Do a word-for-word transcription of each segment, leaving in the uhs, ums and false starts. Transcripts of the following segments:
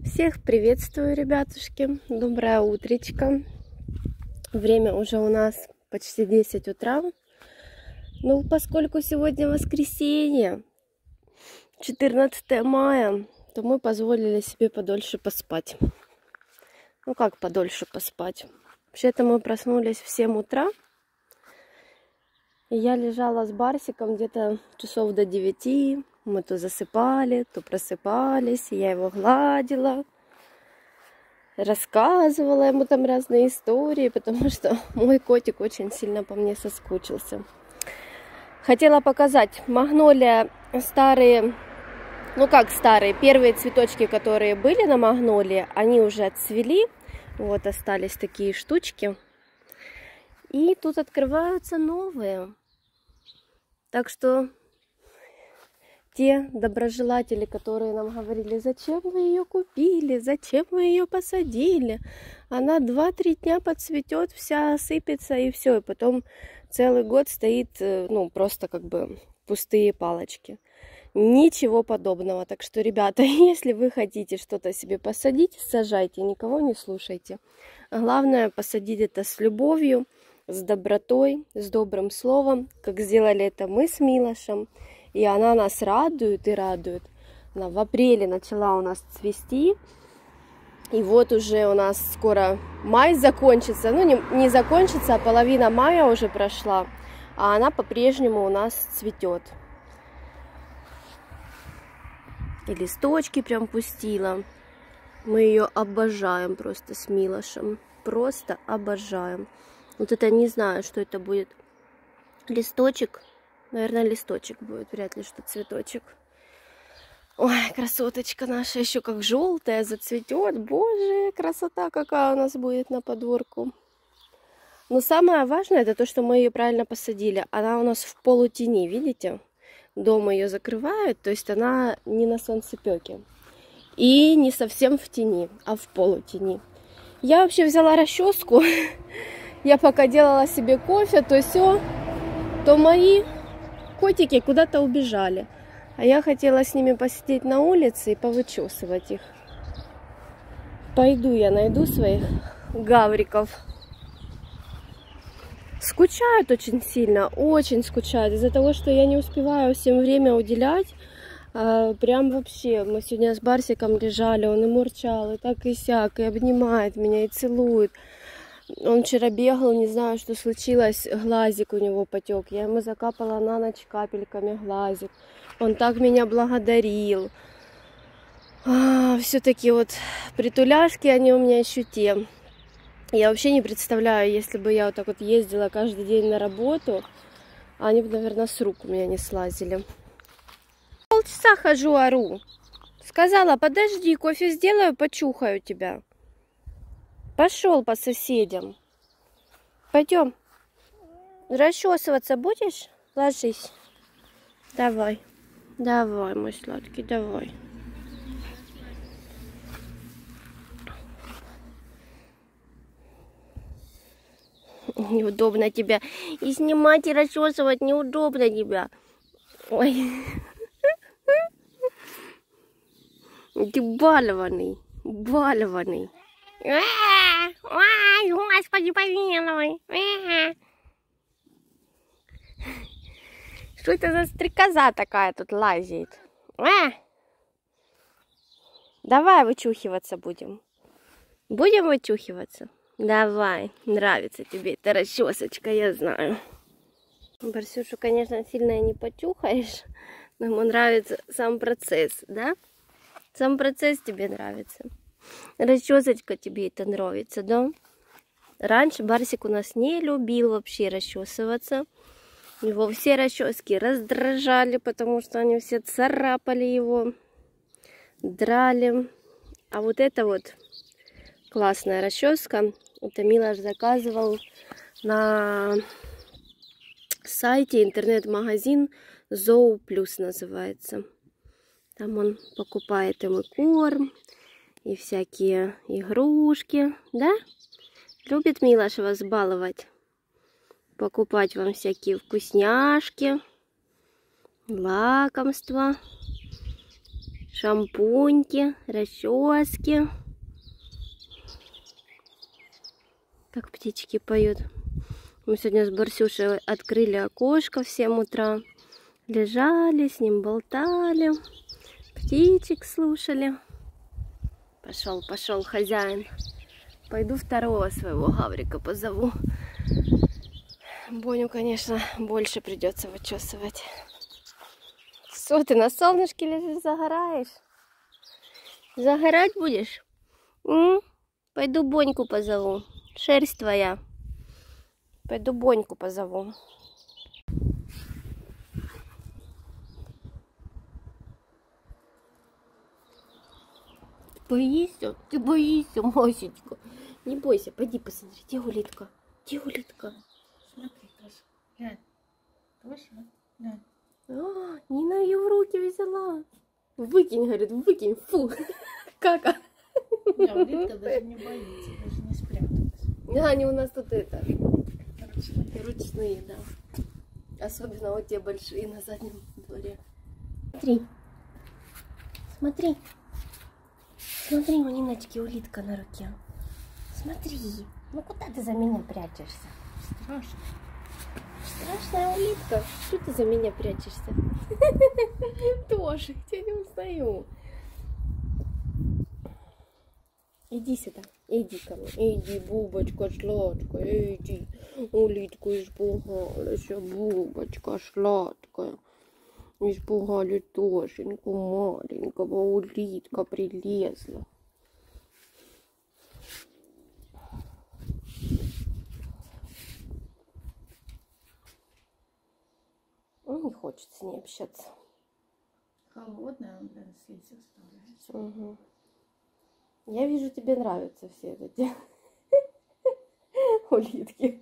Всех приветствую, ребятушки. Доброе утречко. Время уже у нас почти десять утра. Ну, поскольку сегодня воскресенье, четырнадцатое мая, то мы позволили себе подольше поспать. Ну, как подольше поспать? Вообще-то мы проснулись в семь утра. И я лежала с Барсиком где-то часов до девяти. Мы то засыпали, то просыпались. Я его гладила, рассказывала ему там разные истории, потому что мой котик очень сильно по мне соскучился. Хотела показать магнолия старые, ну как старые, первые цветочки, которые были на магнолии, они уже отцвели. Вот остались такие штучки. И тут открываются новые. Так что те доброжелатели, которые нам говорили, зачем вы ее купили, зачем вы ее посадили, она два-три дня подцветет, вся осыпется и все, и потом целый год стоит, ну, просто как бы пустые палочки. Ничего подобного. Так что, ребята, если вы хотите что-то себе посадить, сажайте, никого не слушайте. Главное посадить это с любовью, с добротой, с добрым словом, как сделали это мы с Милошем. И она нас радует и радует. Она в апреле начала у нас цвести. И вот уже у нас скоро май закончится. Ну, не, не закончится, а половина мая уже прошла. А она по-прежнему у нас цветет. И листочки прям пустила. Мы ее обожаем просто с Милошем. Просто обожаем. Вот это не знаю, что это будет. Листочек. Наверное, листочек будет, вряд ли что цветочек. Ой, красоточка наша еще как желтая зацветет. Боже, красота какая у нас будет на подворку. Но самое важное, это то, что мы ее правильно посадили. Она у нас в полутени, видите? Дома ее закрывают, то есть она не на солнцепеке. И не совсем в тени, а в полутени. Я вообще взяла расческу. Я пока делала себе кофе, то все, то мои котики куда-то убежали. А я хотела с ними посидеть на улице и повычесывать их. Пойду я найду своих гавриков. Скучают очень сильно, очень скучают. Из-за того, что я не успеваю всем время уделять. Прям вообще, мы сегодня с Барсиком лежали, он и мурчал, и так и сяк, и обнимает меня, и целует. Он вчера бегал, не знаю, что случилось, глазик у него потек. Я ему закапала на ночь капельками глазик. Он так меня благодарил. А, все-таки вот притуляшки, они у меня еще те. Я вообще не представляю, если бы я вот так вот ездила каждый день на работу, они бы, наверное, с рук у меня не слазили. Полчаса хожу, ору. Сказала, подожди, кофе сделаю, почухаю тебя. Пошел по соседям. Пойдем. Расчесываться будешь? Ложись. Давай. Давай, мой сладкий, давай. Неудобно тебя. И снимать, и расчесывать неудобно тебя. Ой. Ты балованный. Балованный. Ой, Господи, помилуй. Что это за стрекоза такая тут лазит? Давай вычухиваться будем. Будем вычухиваться? Давай. Нравится тебе эта расчесочка, я знаю. Барсюшу, конечно, сильно не почухаешь, но ему нравится сам процесс, да? Сам процесс тебе нравится. Расчесочка тебе это нравится, да? Раньше Барсик у нас не любил вообще расчесываться. Его все расчески раздражали, потому что они все царапали его, драли. А вот это вот классная расческа. Это Милош заказывал на сайте, интернет-магазин Зоо Плюс называется. Там он покупает ему корм и всякие игрушки, да? Любит Милош вас баловать, покупать вам всякие вкусняшки, лакомства, шампуньки, расчески. Как птички поют. Мы сегодня с Барсюшей открыли окошко в семь утра. Лежали, с ним болтали. Птичек слушали. Пошел, пошел хозяин. Пойду второго своего гаврика позову. Боню, конечно, больше придется вычесывать. Что ты на солнышке лежишь, загораешь? Загорать будешь? М? Пойду Боньку позову. Шерсть твоя. Пойду Боньку позову. Боишься? Ты боишься, Масечка? Не бойся, пойди посмотри, где улитка? Где улитка? Смотри, тоже. Глянь. Точно? Глянь. А, Нина ее в руки взяла. Выкинь, говорит, выкинь, фу. Кака. Да, улитка даже не боится, даже не спряталась. Да, они у нас тут это, Ручные. ручные, да. Особенно вот те большие на заднем дворе. Смотри. Смотри. Смотри, у Ниночки улитка на руке. Смотри. Ну куда ты за меня прячешься? Страшно. Страшная улитка. Что ты за меня прячешься? Тоже, я не узнаю. Иди сюда, иди ко мне, иди, бубочка сладкая, иди. Улитку испугалась, бубочка сладкая. Испугали Тошеньку маленького, улитка прилезла. Он не хочет с ней общаться. Холодная, он, наверное, слизь оставляется. Угу. Я вижу, тебе нравятся все эти улитки.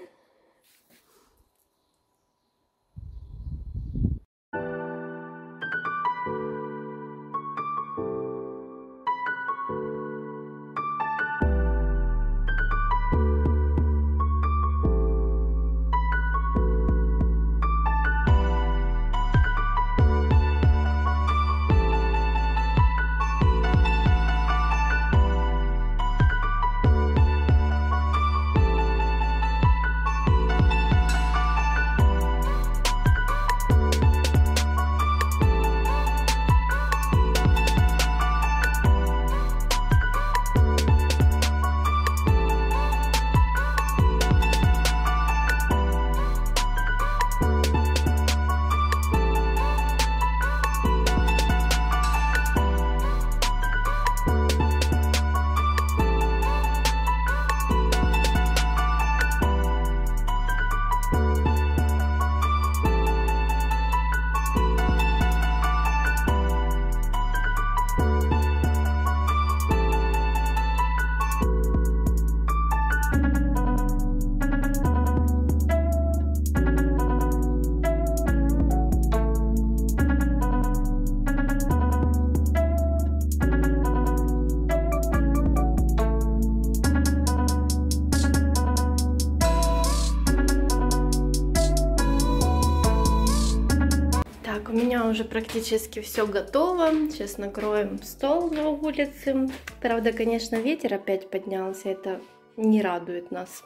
Так, у меня уже практически все готово. Сейчас накроем стол на улице. Правда, конечно, ветер опять поднялся. Это не радует нас.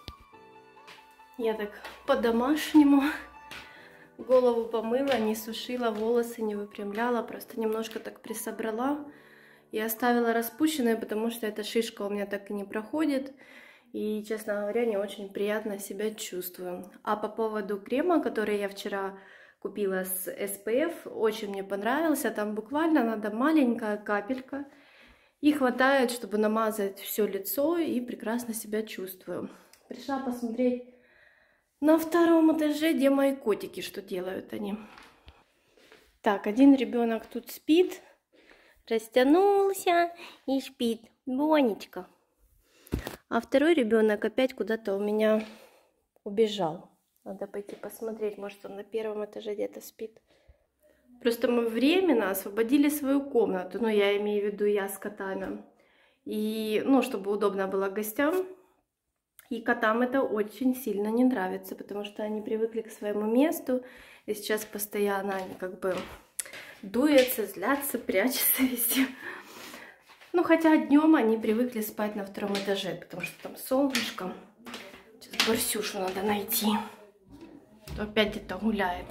Я так по-домашнему голову помыла, не сушила, волосы не выпрямляла. Просто немножко так присобрала. И оставила распущенные, потому что эта шишка у меня так и не проходит. И, честно говоря, не очень приятно себя чувствую. А по поводу крема, который я вчера купила с эс пэ эф, очень мне понравился. Там буквально надо маленькая капелька. И хватает, чтобы намазать все лицо, и прекрасно себя чувствую. Пришла посмотреть на втором этаже, где мои котики, что делают они. Так, один ребенок тут спит, растянулся и спит. Бонечка. А второй ребенок опять куда-то у меня убежал. Надо пойти посмотреть, может он на первом этаже где-то спит. Просто мы временно освободили свою комнату, ну я имею в виду я с котами. И, ну, чтобы удобно было гостям. И котам это очень сильно не нравится, потому что они привыкли к своему месту. И сейчас постоянно они как бы дуется, злятся, прячется везде. Ну, хотя днем они привыкли спать на втором этаже, потому что там солнышко. Сейчас Барсюшу надо найти. То опять где-то гуляет.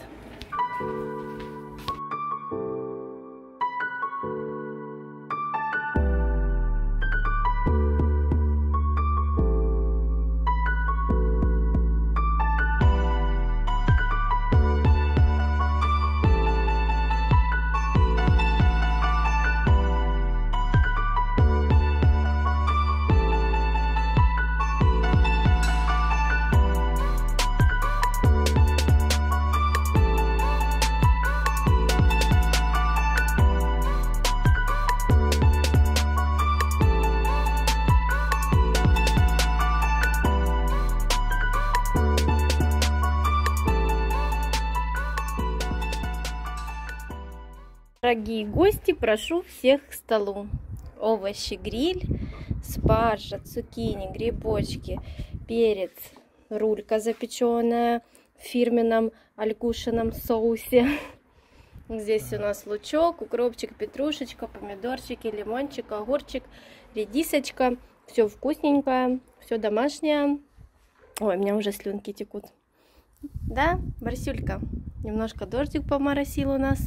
Дорогие гости, прошу всех к столу. Овощи, гриль, спаржа, цукини, грибочки, перец, рулька запеченная в фирменном алькушином соусе. Здесь у нас лучок, укропчик, петрушечка, помидорчики, лимончик, огурчик, редисочка. Все вкусненькое, все домашнее. Ой, у меня уже слюнки текут. Да, Барсюлька? Немножко дождик поморосил у нас.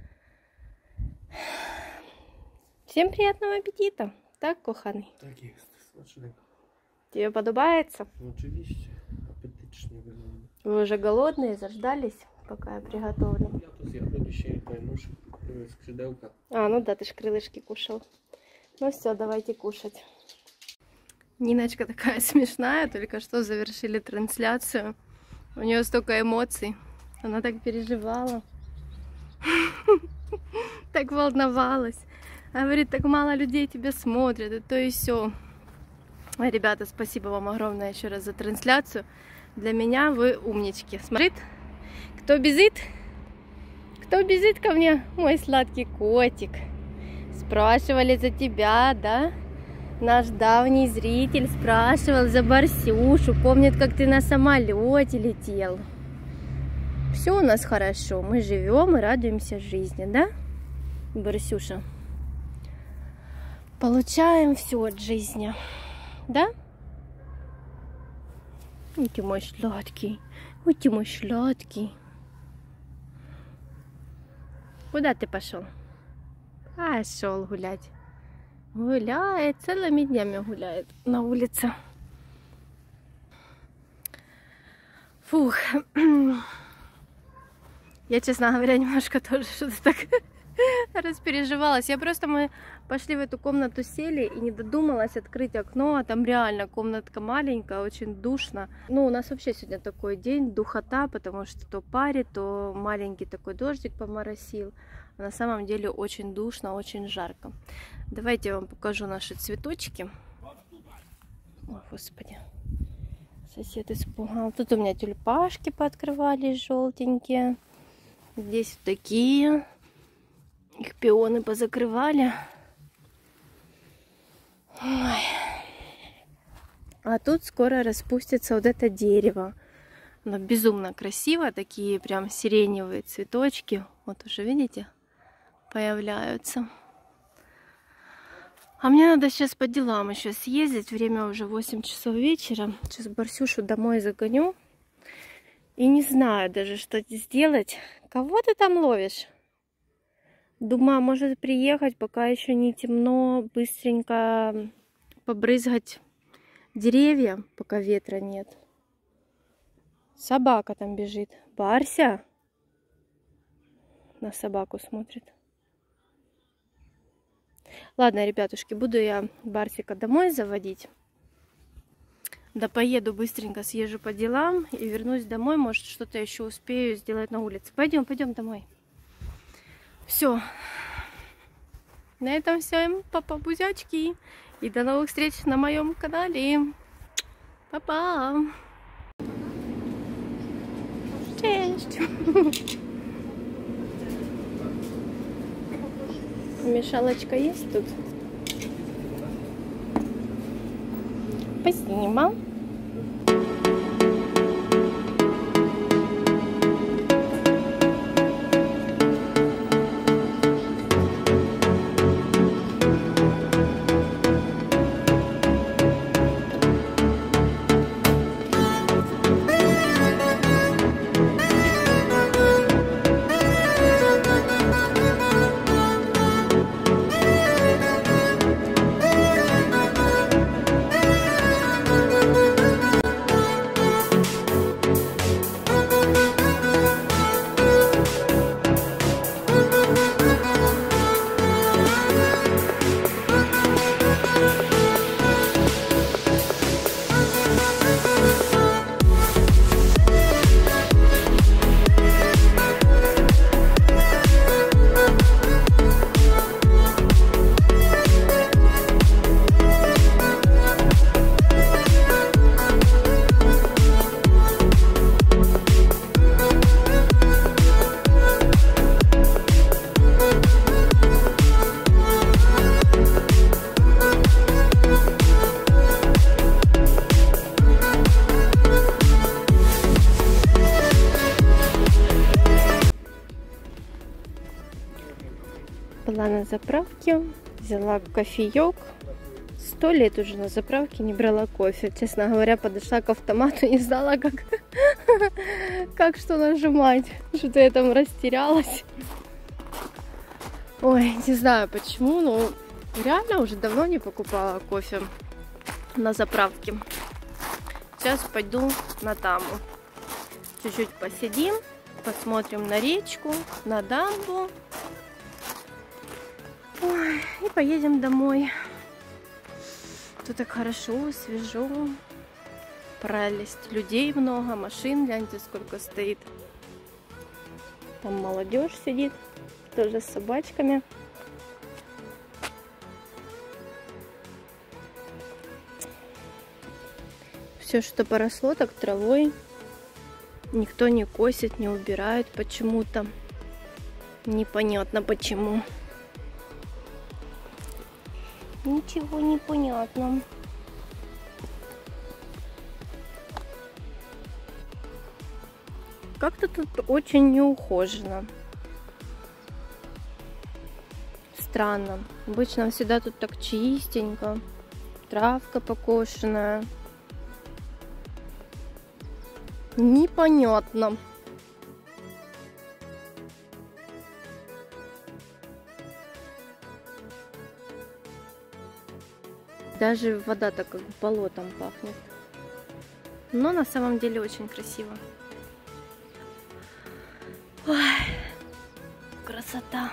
Всем приятного аппетита. Так, коханий? Так jest, smacznego. Тебе подобается? No oczywiście, apetycznie wygląda. Вы уже голодные, заждались, пока я приготовлю? Ja to zjadłem dzisiaj najnowsze skrzydełka. А, ну да, ты ж крылышки кушал. Ну все, давайте кушать. Ниночка такая смешная, только что завершили трансляцию. У нее столько эмоций. Она так переживала. Так волновалась. Говорит, так мало людей тебя смотрят, и то и все. Ребята, спасибо вам огромное еще раз за трансляцию. Для меня вы умнички. Смотрит, кто бежит? Кто бежит ко мне? Мой сладкий котик. Спрашивали за тебя, да? Наш давний зритель спрашивал за Барсюшу. Помнит, как ты на самолете летел. Все у нас хорошо. Мы живем и радуемся жизни, да, Барсюша? Получаем все от жизни. Да? Ой, ты мой сладкий. Ой, ты мой сладкий. Куда ты пошел? Пошел гулять. Гуляет, целыми днями гуляет на улице. Фух. Я, честно говоря, немножко тоже что-то так распереживалась. Я просто, мы пошли в эту комнату, сели и не додумалась открыть окно, а там реально комнатка маленькая, очень душно. Ну, у нас вообще сегодня такой день, духота, потому что то парит, то маленький такой дождик поморосил. А на самом деле очень душно, очень жарко. Давайте я вам покажу наши цветочки. О, Господи, сосед испугал. Тут у меня тюльпашки пооткрывались желтенькие. Здесь вот такие. Их пионы позакрывали. Ой. А тут скоро распустится вот это дерево. Оно безумно красиво. Такие прям сиреневые цветочки. Вот уже, видите, появляются. А мне надо сейчас по делам еще съездить. Время уже восемь часов вечера. Сейчас Барсюшу домой загоню. И не знаю даже, что сделать. Кого ты там ловишь? Думаю, может приехать, пока еще не темно, быстренько побрызгать деревья, пока ветра нет. Собака там бежит. Барся на собаку смотрит. Ладно, ребятушки, буду я Барсика домой заводить. Да поеду быстренько, съезжу по делам и вернусь домой. Может, что-то еще успею сделать на улице. Пойдем, пойдем домой. Все. На этом все. Папа-бузячки. И до новых встреч на моем канале. Папа. Cześć. Мешалочка есть тут? Поснимал. Была на заправке, взяла кофеек. Сто лет уже на заправке не брала кофе. Честно говоря, подошла к автомату и не знала, как, как что нажимать. Что-то я там растерялась. Ой, не знаю почему, но реально уже давно не покупала кофе на заправке. Сейчас пойду на Таму. Чуть-чуть посидим, посмотрим на речку, на дамбу. Ой, и поедем домой. Тут так хорошо, свежо. Прелесть. Людей много, машин, гляньте, сколько стоит. Там молодежь сидит, тоже с собачками. Все, что поросло так травой, никто не косит, не убирает почему-то. Непонятно почему. Ничего не понятно. Как-то тут очень неухоженно. Странно. Обычно всегда тут так чистенько. Травка покошенная. Непонятно. Даже вода так как болотом пахнет. Но на самом деле очень красиво. Ой, красота.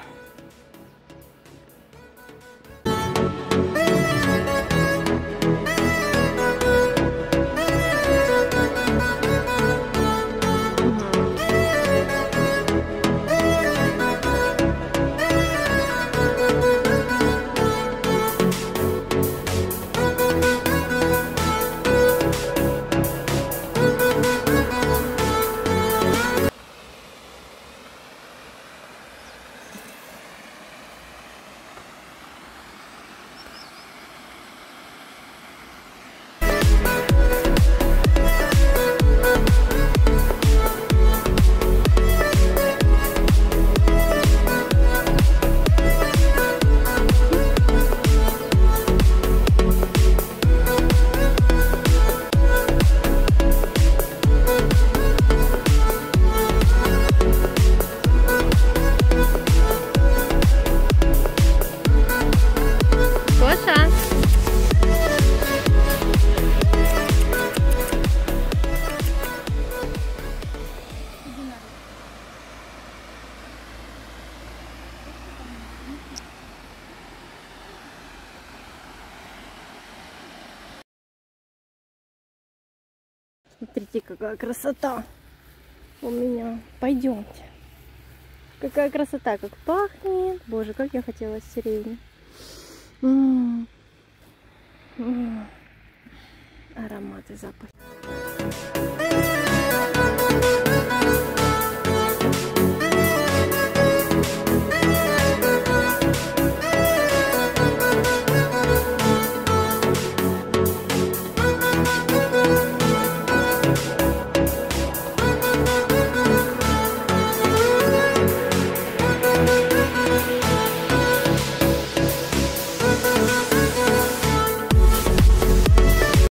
Смотрите, какая красота у меня. Пойдемте. Какая красота, как пахнет. Боже, как я хотела сирени. М-м-м. М-м. Ароматы, запах.